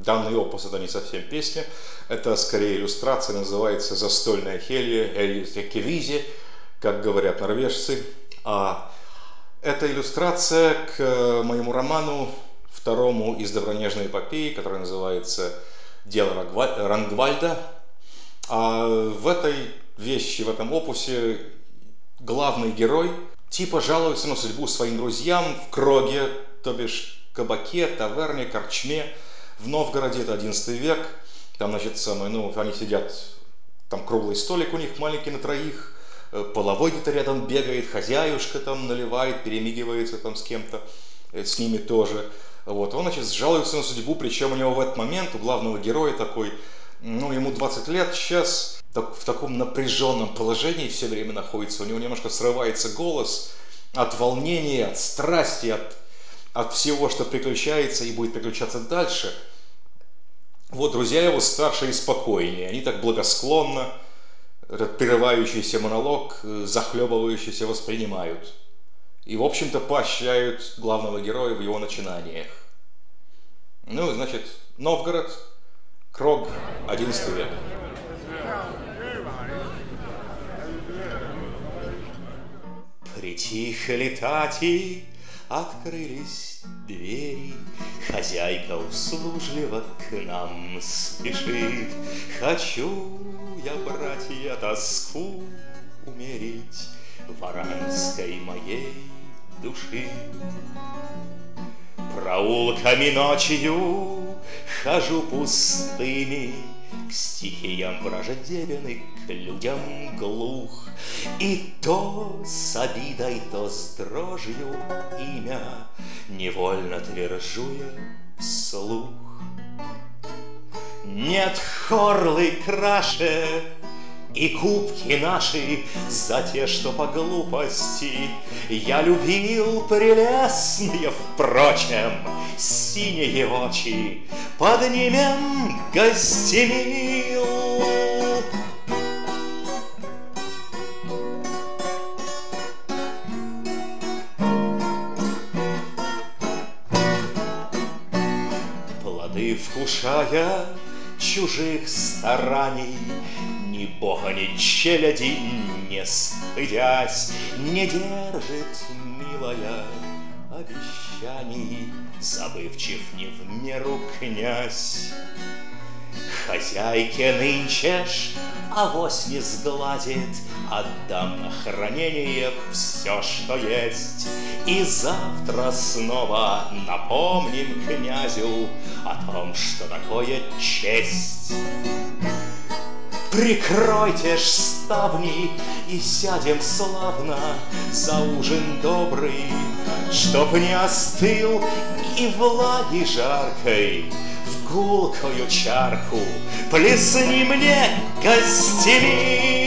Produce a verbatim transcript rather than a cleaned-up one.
Данный опус — это не совсем песня, это скорее иллюстрация, называется «Застольная хелья», «Эльскевизи», как говорят норвежцы. А это иллюстрация к моему роману, второму из Добронежной эпопеи, который называется «Дело Рангвальда». А в этой вещи, в этом опусе главный герой типа жалуется на судьбу своим друзьям в кроге, то бишь кабаке, таверне, корчме в Новгороде, это одиннадцатый век. Там, значит, самое, ну, они сидят, там круглый столик у них маленький на троих, половой где-то рядом бегает, хозяюшка там наливает, перемигивается там с кем-то, с ними тоже. Вот. Он, значит, жалуется на судьбу, причем у него в этот момент, у главного героя такой, ну, ему двадцать лет сейчас, в таком напряженном положении все время находится, у него немножко срывается голос от волнения, от страсти, от, от всего, что приключается и будет приключаться дальше. Вот друзья его старше и спокойнее, они так благосклонно этот прерывающийся монолог, захлебывающийся воспринимают. И, в общем-то, поощряют главного героя в его начинаниях. Ну, значит, Новгород, крог, одиннадцатый век. Притихли тати, открылись двери, хозяйка услужливо к нам спешит. Хочу я, братья, тоску умерить варанской моей души. Проулками ночью хожу пустыми, к стихиям враждебен и к людям глух. И то с обидой, то с дрожью имя невольно твержу я вслух. Нет хорлы краше и кубки наши за те, что по глупости я любил прелестные, впрочем, синие очи поднимем гостемил. Плоды вкушая чужих стараний, ни бога, ни челяди не стыдясь, не держит милая обещаний, забывчив не в меру князь. Хозяйке нынче ж авось не сгладит, отдам на хранение все, что есть, и завтра снова напомним князю о том, что такое честь. Прикройте ж ставни и сядем славно за ужин добрый, чтоб не остыл и влаги жаркой в гулкую чарку плесни мне гостевик.